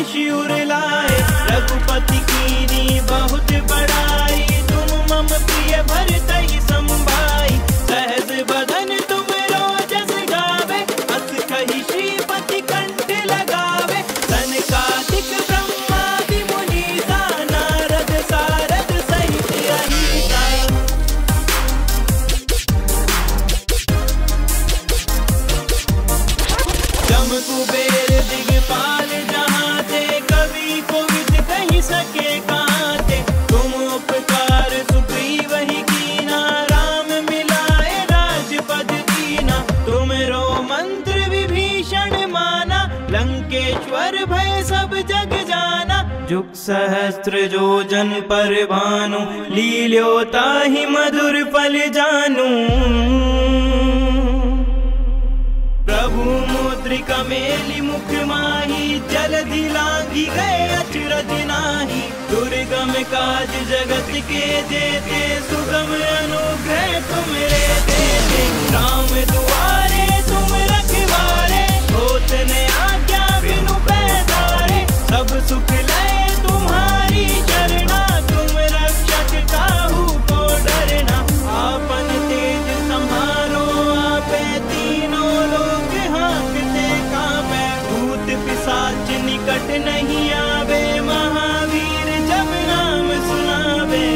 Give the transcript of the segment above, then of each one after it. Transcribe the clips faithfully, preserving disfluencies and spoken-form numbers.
शिवर लाए। रघुपति कीनी बहुत बड़ाई, तुम मम प्रिय भरत ही संभाई। सहज बदन तुम रोजस गावे, अस कहि श्रीपति कंठ लगावे। सनकादिक ब्रह्मादि मुनीसा, नारद सारद सहित अहिसा। जम कुबेर दिगपाल जहाँ थे, कवि कोविद कहीं सके कहाँ थे। तुम उपकार सुग्रीव ही कीना, राम मिलाए राजपद दीना। तुमरो मंत्र विभीषण माना, लंकेश्वर भय सब जग जाना। जुग सहस्त्र जो जन पर भानु, लील्योता ही मधुर फल जानू। प्रभु मुद्रिका मेली मुख माही, जलधि लांघी गए अचरज नाही। दुर्गम काज जगत के जेते, सुगम अनुग्रह तुमरे देते। राम दुआरे तुम रखवारे, होत न आज्ञा बिनु पैदारे। सब सुख लय तुम्हारी शरणा, तुम रक्षक काहू को डरना। आपन तेज संहारो आपे, तीनों लोग हाँकते कांपे। भूत पिशाच निकट नहीं आवे, महावीर जब नाम सुनावे।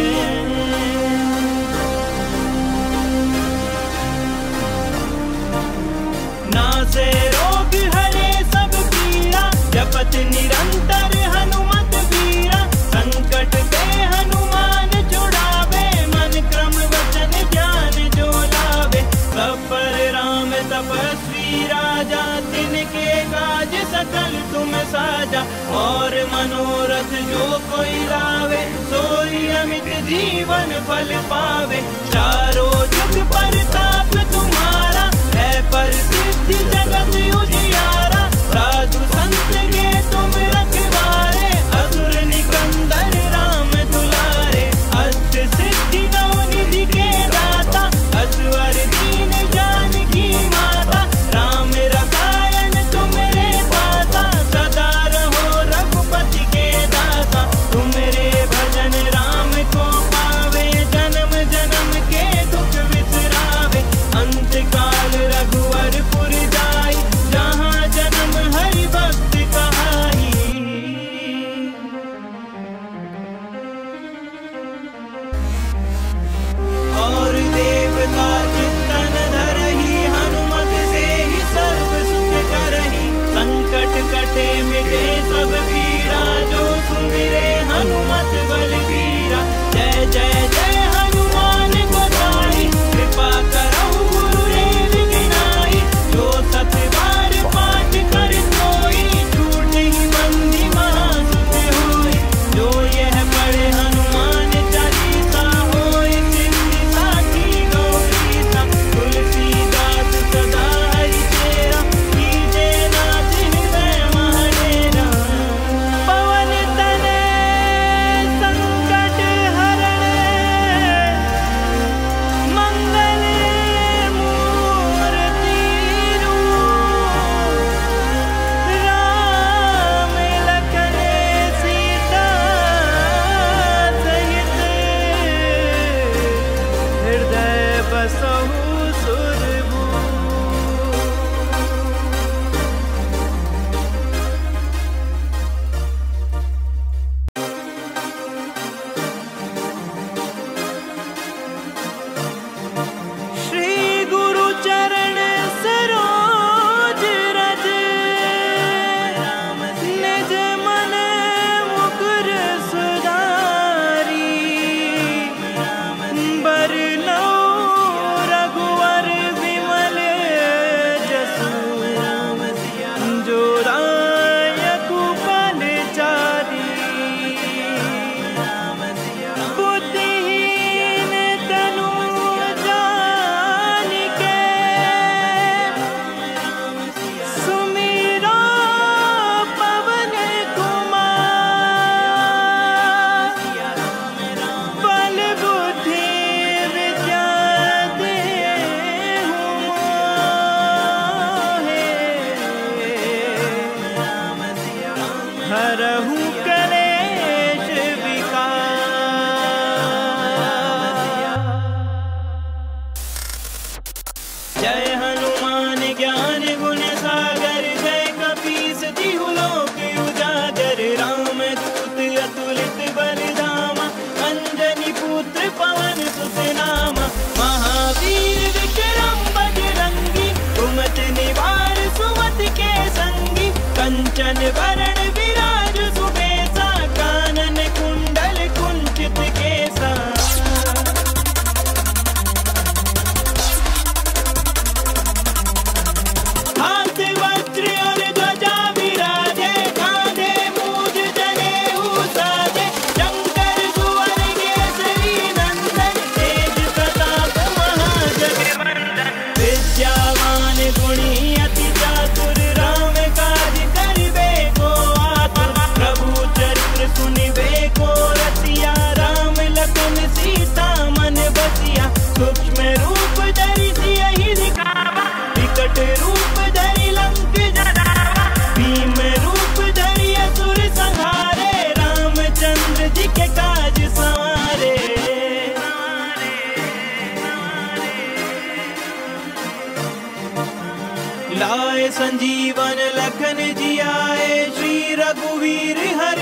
नासे रोग हरे सब पीरा, जपत निरंतर हनुमत वीरा। संकट ते हनुमान छुड़ावे, मन क्रम वचन ध्यान जो लावे। सब पर राम तपस्वी राजा, तिनके काज सकल तुम साजा। और मनोरथ जो कोई लावे, सोई अमित जीवन फल पावे। चारों जुग परताप तुम्हारा, है प्रसिद्ध जगत उजियारा। साधु संत के तुम रखवारे, असुर निकंदन राम दुलारे। अष्ट सिद्धि नौ निधि के दाता, असवर दीन जानकी माता। राम रसायन तुमरे पासा, सदा रहो रघुपति के दासा। तुमरे भजन राम को पावे, जन्म जन्म के दुख बिसरावे। अंत काल रघुवर पुर जाई,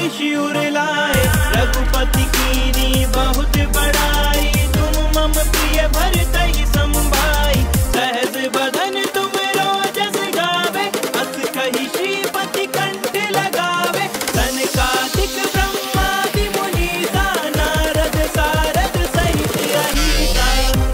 शिउर लाए। रघुपति कीनी बहुत बड़ाई, तुम मम प्रिय भरत ही संभाई। सहज बदन तुम रोजस गावे, अस कहि श्रीपति कंठ लगावे। सनकादिक ब्रह्मादि मुनीसा, नारद सारद सहित अहिसा।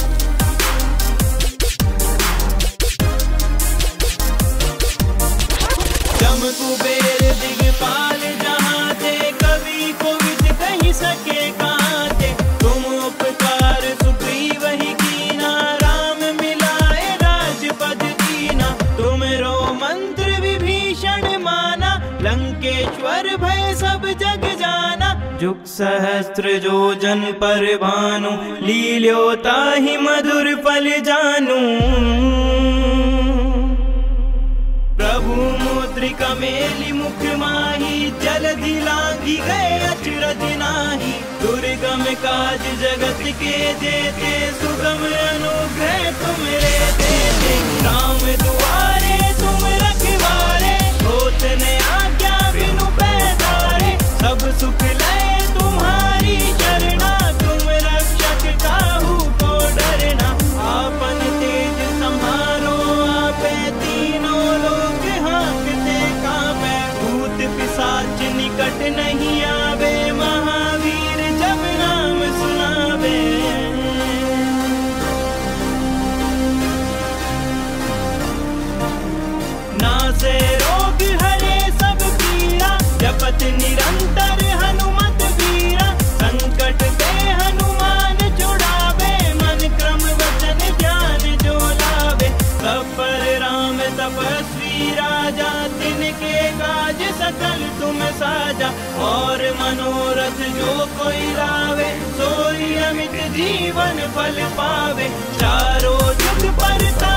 जम कुबेर दिगपाल जहाँ थे, कवि कोविद कहि सके कहाँ थे। तुम उपकार सुग्रीव ही कीना, राम मिलाए राजपद दीना। तुमरो मंत्र विभीषण माना, लंकेश्वर भय सब जग जाना। जुग सहस्त्र जो जन पर भानु, लील्यो ताहि मधुर फल जानू। प्रभु मुद्रिका मेलि मुख माही, जलधि लांघि गए अचरज नाही। दुर्गम काज जगत के जेते, सुगम अनुग्रह तुमरे देते। राम दुआरे तुम रखवारे, होत न आज्ञा बिनु पैसारे। सब सुख लय तुम्हारी चरना, तुम रक्षक काहू को डरना। आपन तेज सम्हारो आपे, तीनों लोक हाँकते कांपे। भूत पिशाच निकट नहीं आवे, महावीर जब नाम सुनावे। नासे रोग हरे सब पीरा, जपत निरंतर हनुमत वीरा। संकट ते हनुमान छुड़ावे, मन क्रम वचन ध्यान जो लावे। सब पर राम तपस्वी राजा, तिनके काज सकल तुम साजा। और मनोरथ जो कोई लावे, सोई अमित जीवन फल पावे। चारों जुग परता